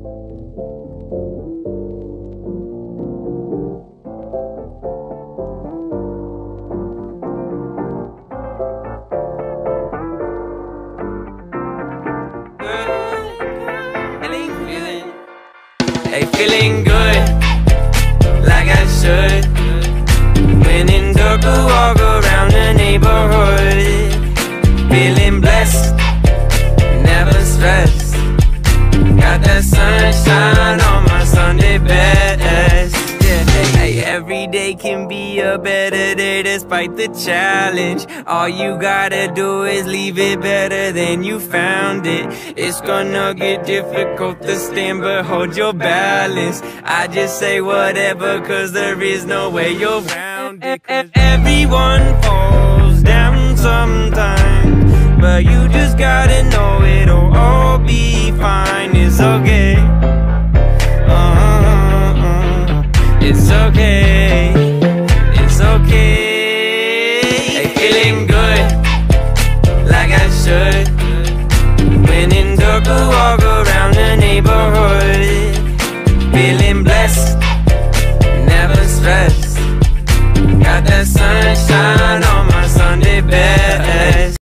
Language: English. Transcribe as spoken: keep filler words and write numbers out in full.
Hey, feeling good, like I should. When in dark, I walk around the neighborhood. Feeling blessed, never stressed. Got that sunshine on my Sunday best. Yeah, hey, every day can be a better day despite the challenge. All you gotta do is leave it better than you found it. It's gonna get difficult to stand, but hold your balance. I just say whatever, cause there is no way you're around it. Everyone falls down sometimes, but you just gotta know it'll all be fine. It's okay.